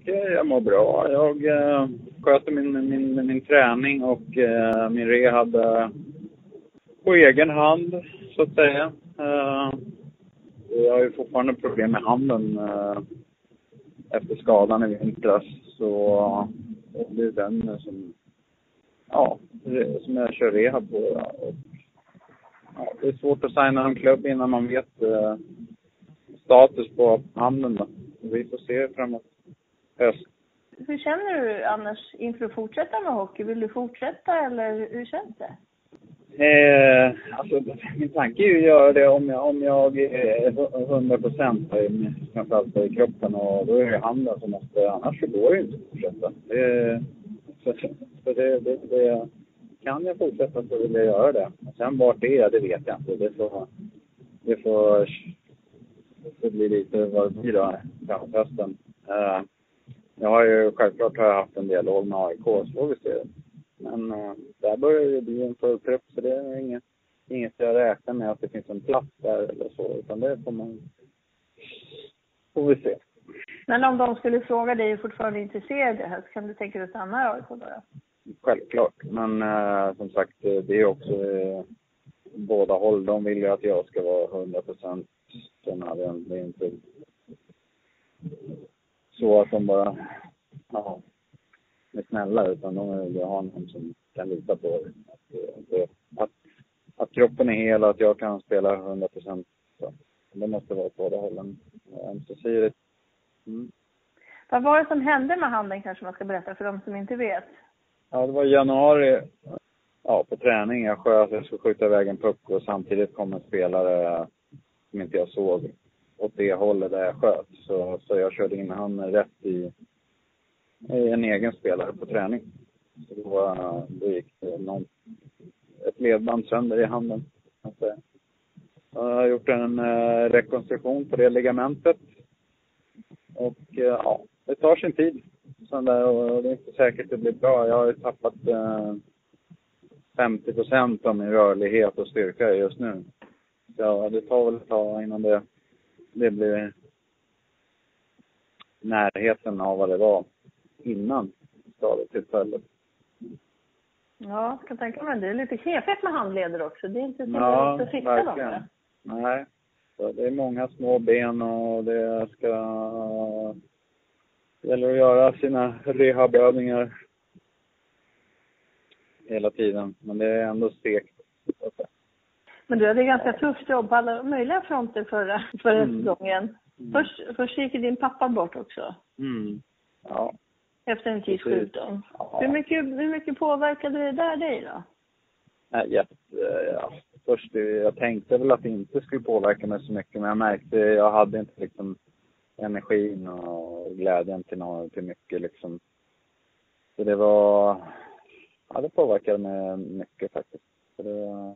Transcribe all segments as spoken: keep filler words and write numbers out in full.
mycket. Jag mår bra. Jag eh, sköter min, min, min träning och eh, min rehab eh, på egen hand, så att säga. Eh, jag har ju fortfarande problem med handen eh, efter skadan i vintras. Så det är den som, ja, som jag kör rehab på. Och, ja, det är svårt att signa en klubb innan man vet eh, status på handen då. Vi får se framåt höst. Hur känner du annars inför att fortsätta med hockey? Vill du fortsätta eller hur känns det? Eh, alltså, min tanke är ju att göra det om jag, om jag är hundra procent framförallt i kroppen, och då är det handen som måste, annars så går det inte att fortsätta. Det, så så det, det, det, kan jag fortsätta så vill jag göra det. Sen vart det är, det vet jag inte. Det får, det får, det får bli lite vad det blir då framåt hösten. Eh, jag har ju självklart har jag haft en dialog med A I K, så får vi se. Men uh, där börjar det bli en full trupp, så det är inget, inget jag räknar med att det finns en plats där eller så. Utan det får man, får vi se. Men om de skulle fråga dig fortfarande intresserad här, så kan du tänka dig att stanna i A I K då? Självklart, men uh, som sagt, det är också uh, båda håll. De vill ju att jag ska vara hundra procent. Sen hade jag det inte så att de bara, ja, är snälla, utan de vill ha någon som kan lita på det. Att, att, att kroppen är hel och att jag kan spela hundra procent. Så det måste vara på det hållen. Ömsesidigt. Mm. Vad var det som hände med handen, kanske man ska berätta för de som inte vet? Ja, det var i januari, ja, på träning. Jag sköt, jag skulle skjuta iväg en puck och samtidigt kom en spelare som inte jag såg åt det hållet där jag sköt. Så, så jag körde in handen rätt i en egen spelare på träning. Så då, då gick det någon, ett ledband sönder i handen. Jag har gjort en uh, rekonstruktion på det ligamentet. Och uh, ja, det tar sin tid. Sån där, och det är inte säkert att det blir bra. Jag har ju tappat uh, femtio procent av min rörlighet och styrka just nu. Så det tar väl ett tag innan det, det blir närheten av vad det var innan skadetillfället. Ja, jag kan tänka mig det. är lite knepigt med handleder också. Det är inte så ja, att fixa dem. Där. Nej, så det är många små ben och det ska, det gäller att göra sina rehabövningar hela tiden. Men det är ändå stekt. Men du hade ganska tufft jobb på alla möjliga fronter förra, förra mm. säsongen. Mm. Först, först gick din pappa bort också. Mm. Ja. Efter en tids sjukdom. Ja. Hur mycket, hur mycket påverkade det där dig då? Nej, jag, ja, först, jag tänkte väl att det inte skulle påverka mig så mycket. Men jag märkte, jag hade inte liksom energin och glädjen till, något, till mycket liksom. Så det var, ja, det påverkade mig mycket faktiskt. Så det var,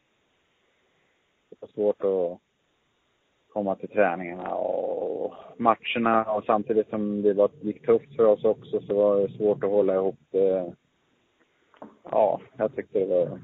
det var svårt att komma till träningarna och matcherna, och samtidigt som det var, gick tufft för oss också, så var det svårt att hålla ihop det. Ja, jag tyckte det var,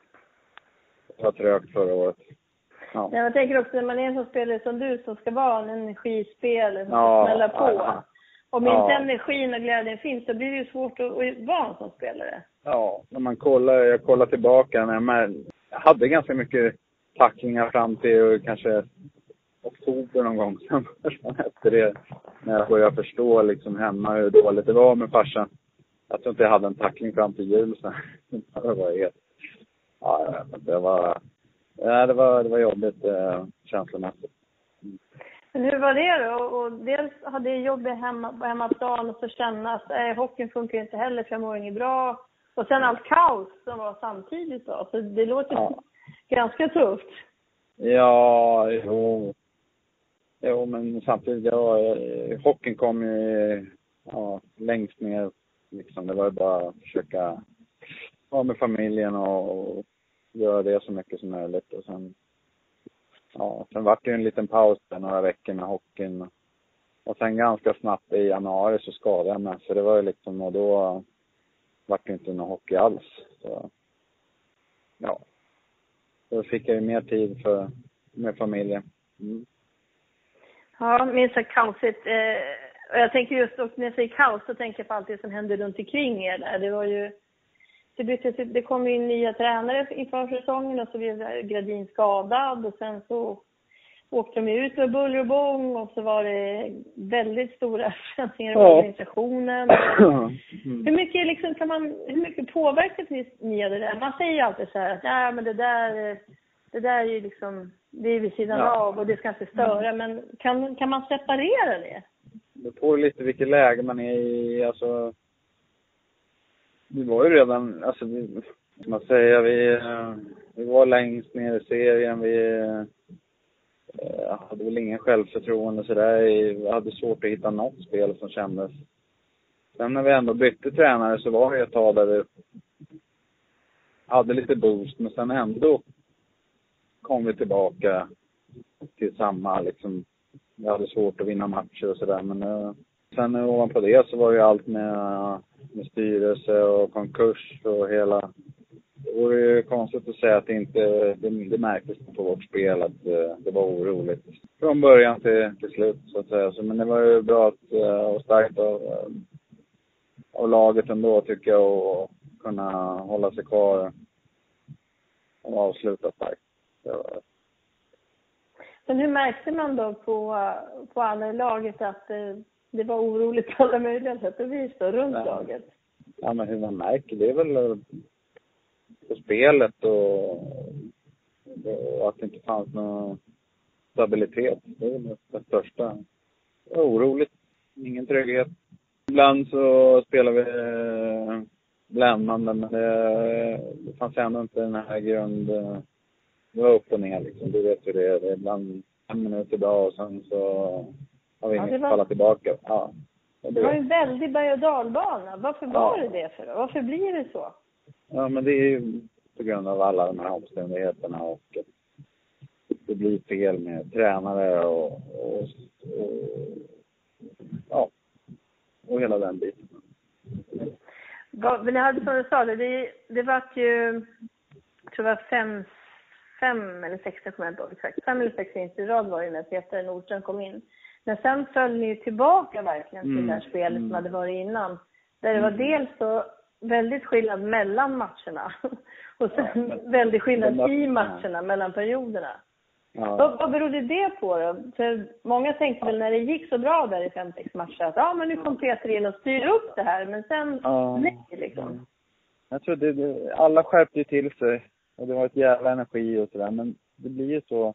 det var trögt förra året. Ja. Jag tänker också, när man är en sån spelare som du som ska vara en energispelare som ja, ska smälla på. Ja. Om ja. inte energin och glädjen finns, så blir det ju svårt att, att vara en sån spelare. Ja, när man kollar, jag kollar tillbaka, när man, jag hade ganska mycket tacklingar fram till kanske oktober någon gång. Sen efter det, när jag började förstå liksom hemma hur dåligt det var med farsan. Jag tror inte jag hade en tackling fram till jul. Så det var helt, ja, det var, ja, det var, det var jobbigt eh, känslomässigt. Mm. Men hur var det då? Och, och dels hade jag jobbet hemma på hemmaplan och så kännas, eh, hockeyn funkar inte heller för jag mår inget bra. Och sen allt kaos som var samtidigt då. Så det låter ja. ganska tufft. Ja, jo. Jo, men samtidigt, ja, hockeyn kom ju ja, längst ner. Liksom. Det var ju bara att försöka vara med familjen och göra det så mycket som möjligt. Och sen, ja, sen var det ju en liten paus där, några veckor med hockeyn. Och sen ganska snabbt i januari så skadade jag mig. Så det var ju liksom, och då var det inte någon hockey alls. Så, ja. Då fick jag ju mer tid för, med familjen. Mm. Ja, minst sagt kaosigt. Eh, Och jag tänker just också när jag säger kaos så tänker jag på allt det som hände runt omkring er där. Det var ju, det, bytte, det kom in nya tränare inför säsongen och så blev Gradin skadad och sen så åkte de ut med buller och bång och så var det väldigt stora förändringar i ja. organisationen. Mm. Hur mycket liksom kan man, hur mycket påverkar ni det där? Man säger ju alltid så här att ja, men det där, det där är ju liksom, det är vid sidan ja. av och det ska inte störa. Mm. Men kan, kan man separera det? Det får lite vilket läge man är i, alltså vi var ju redan, alltså vi, som man säger, vi, vi var längst ner i serien, vi Jag hade väl ingen självförtroende så där. Jag hade svårt att hitta något spel som kändes. Sen när vi ändå bytte tränare så var det ett tag där vi hade lite boost. Men sen ändå kom vi tillbaka till samma liksom. Jag hade svårt att vinna matcher och sådär. Men uh, sen ovanpå det så var det ju allt med, med styrelse och konkurs och hela. Det var ju konstigt att säga att det inte det, det märktes på vårt spel att det, det var oroligt. Från början till, till slut så att säga. Så, men det var ju bra att, och starkt av, av laget ändå tycker jag och kunna hålla sig kvar och avsluta starkt. Var... Men hur märkte man då på, på alla laget att det, det var oroligt på alla möjliga sätt och vis då, runt ja. laget? Ja, men hur man märker det är väl på spelet och, och att det inte fanns någon stabilitet. Det är väl det största. Det var oroligt. Ingen trygghet. Ibland så spelar vi bländande men det, det fanns ändå inte den här grund. Det var upp och ner liksom. Du vet hur det är. Det är ibland en minut bra och sen så har vi ja, inget var... falla tillbaka. Ja, det, det var en väldig berg- och dalbana. Varför var ja. det det för? Varför blir det så? Ja, men det är ju på grund av alla de här omständigheterna och det blir fel med tränare och, och, och ja, och hela den biten. Men jag hade som du sa, det, det var ju, jag tror det var fem, fem eller sex, jag kommer inte ihåg exakt, fem eller sex vinster i rad var det när Peter Nordström kom in. Men sen föll ni ju tillbaka verkligen till mm. det här spelet mm. som hade varit innan. Där det var mm. dels så väldigt skillnad mellan matcherna. Och sen ja, väldigt skillnad i matcherna mellan perioderna. Ja. Vad, vad berodde det på då? För många tänkte väl när det gick så bra där i fem sex matcher att ja, men nu kom Peter in och styr upp det här. Men sen ja. nej liksom. Jag tror det, det, alla skärpte till sig. Och det var ett jävla energi och sådär. Men det blir ju så.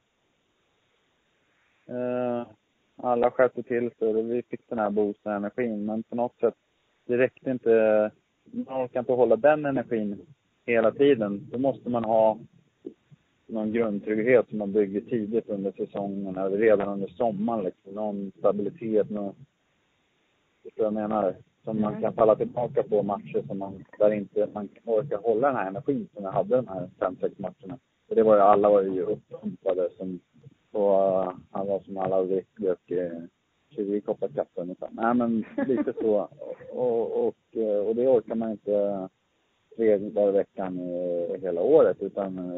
Uh, alla skärpte till sig och vi fick den här boosten energin. Men på något sätt, det räckte inte. Man kan inte hålla den energin hela tiden. Då måste man ha någon grundtrygghet som man bygger tidigt under säsongen eller redan under sommaren. Liksom. Någon stabilitet, någon, förstår jag menar, som mm. man kan falla tillbaka på matcher som man, där inte man orkar hålla den här energin som jag hade de här fem sex matcherna. För det var ju, alla var ju uppumpade som, och uh, han var som alla drick uh, tjugo koppar kaffe ungefär. Nej men lite så. Och, och, och det orkar man inte tre dagar i veckan i hela året utan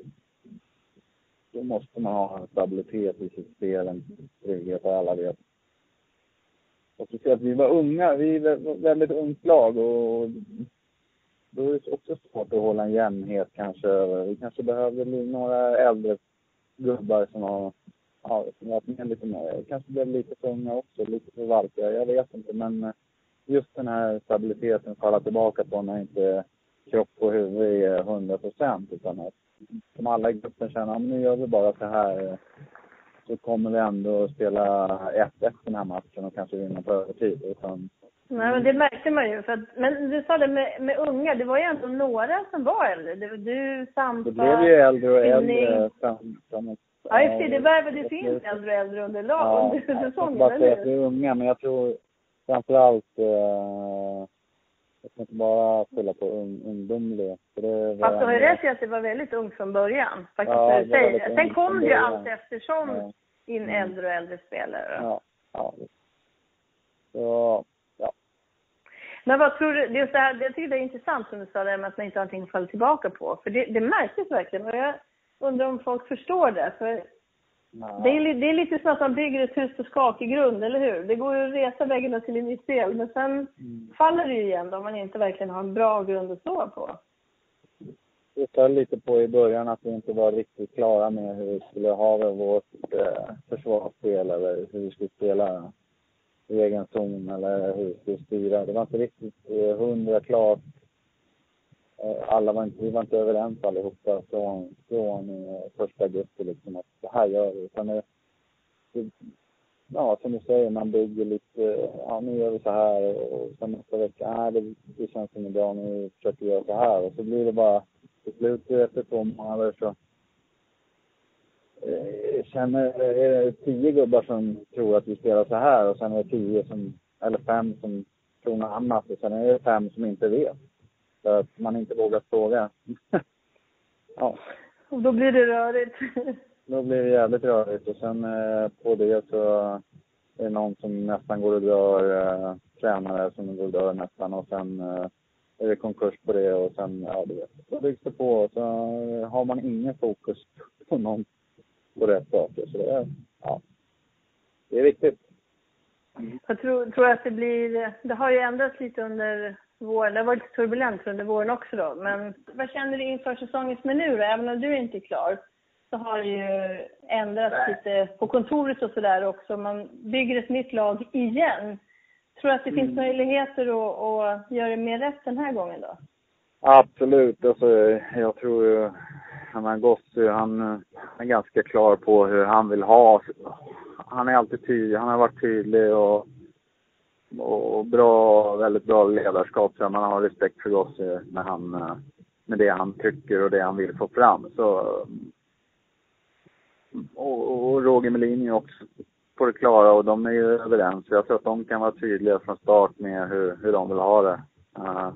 då måste man ha en stabilitet i sitt spel, en trygghet och alla vet. Och så ser att vi var unga, vi var väldigt ungt lag och då är det också svårt att hålla en jämnhet kanske. Vi kanske behövde några äldre gubbar som har ja, som varit med lite mer. Kanske blev lite för unga också, lite för valkiga, jag vet inte. Men just den här stabiliteten falla tillbaka på när inte kropp och huvud är hundra procent utan att som alla i gruppen känner, nu gör vi bara så här så kommer vi ändå att spela ett ett den här matchen och kanske vinna på övertid. Utan... Nej, men det märkte man ju. För att, men du sa det med, med unga, det var ju ändå några som var äldre. Det var du, Sampa, det blev ju äldre och äldre. Sam, sam, ja, just det, det värvade det finns äldre och äldre under, lag, ja, under säsongen. Jag säga att vi är unga, men jag tror framförallt eh, jag ska inte bara skylla på un, ungdomlighet. Fast du har ju rätt i att det var väldigt ung från början. Faktiskt, ja, du säger. Sen kom det ju allt eftersom ja. in mm. äldre och äldre spelare. Ja, ja. Så, ja. Men vad tror du, det är så här, jag tycker det är intressant som du sa där med att man inte har någonting att falla tillbaka på. För det, det märktes verkligen. Och jag undrar om folk förstår det. För Det är, det är lite så att man bygger ett hus på skakig grund, eller hur? Det går ju att resa väggarna till en spel, men sen mm. faller det ju igen då, om man inte verkligen har en bra grund att stå på. Vi föll lite på i början att vi inte var riktigt klara med hur vi skulle ha vårt eh, försvarsspel eller hur vi skulle spela i egen zon eller hur vi skulle styra. Det var inte riktigt eh, hundra klart. Eh, alla var inte, vi var inte överens allihopa från, från eh, första augusti liksom att det här gör vi. Utan det, det, ja, som du säger, man bygger lite, ja nu gör vi så här och sen nästa vecka, nej det, det känns som bra, nu försöker vi göra så här. Och så blir det bara till slut efter två månader så eh, känner, är det tio gubbar som tror att vi spelar så här och sen är det tio som, eller fem som tror något annat och sen är det fem som inte vet. Så att man inte vågar fråga. Ja. Och då blir det rörigt. Då blir det jävligt rörigt och sen eh, på det så är det någon som nästan går och dör, eh, tränare som går och dör nästan och sen eh, är det konkurs på det och sen, ja du vet, så byggs det på och så har man ingen fokus på någon på rätt saker. Så det är, ja, det är viktigt. Mm. Jag tror, tror att det blir, det har ju ändrats lite under våren, det har varit turbulent under våren också då, men vad känner du inför säsongens menu då? Även om du inte är klar så har det ju ändrats lite på kontoret och sådär också. Man bygger ett nytt lag igen. Tror du att det finns mm. möjligheter att, att göra det mer rätt den här gången då? Absolut. Alltså, jag tror ju han har gått, han är ganska klar på hur han vill ha. Han är alltid tydlig. Han har varit tydlig och, och bra, väldigt bra ledarskap. Så man har respekt för Gossi med, han, med det han tycker och det han vill få fram. Så, och, och Roger Melin är också på det klara och de är ju överens. Jag tror att de kan vara tydliga från start med hur, hur de vill ha det. Uh,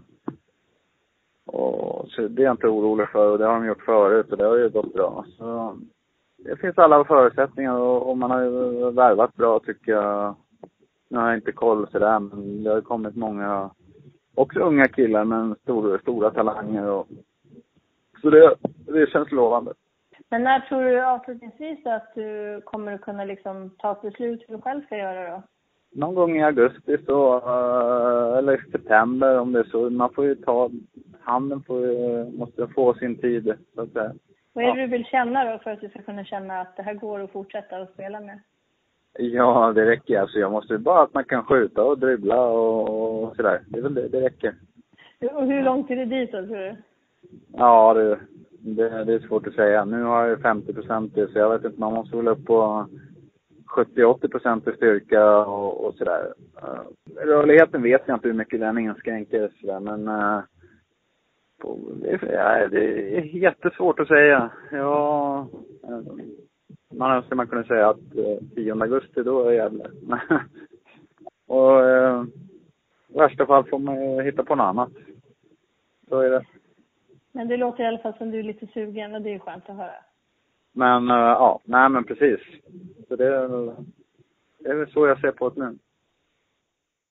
och så det är jag inte orolig för och det har de gjort förut och det har ju gått bra. Så det finns alla förutsättningar och, och man har ju värvat bra tycker jag. Nu har jag inte koll sådär men det har kommit många, också unga killar men stora, stora talanger. Och, så det, det känns lovande. Men när tror du avslutningsvis att du kommer att kunna liksom ta ett beslut hur du själv ska göra då? Någon gång i augusti så, eller i september om det är så. Man får ju ta, handen får ju, måste få sin tid så att säga. Vad är det ja. du vill känna då för att du ska kunna känna att det här går att fortsätta att spela med? Ja, det räcker. Alltså jag måste bara att man kan skjuta och dribbla och, och sådär. Det är väl det, det räcker. Och hur långt är det dit då tror du? Ja, det, det, det är svårt att säga. Nu har jag femtio procent så jag vet inte, man måste väl upp på sjuttio till åttio procent i styrka och, och sådär. Uh, rörligheten vet jag inte hur mycket den inskränker sådär, men uh, på, det, är, det är jättesvårt att säga. Ja, uh, man önskar man kunde säga att uh, tionde augusti då är jävlar. och uh, i värsta fall får man hitta på något annat. Så är det. Men det låter i alla fall som du är lite sugen och det är skönt att höra. Men uh, ja, nej men precis. Så det är, det är väl så jag ser på det nu.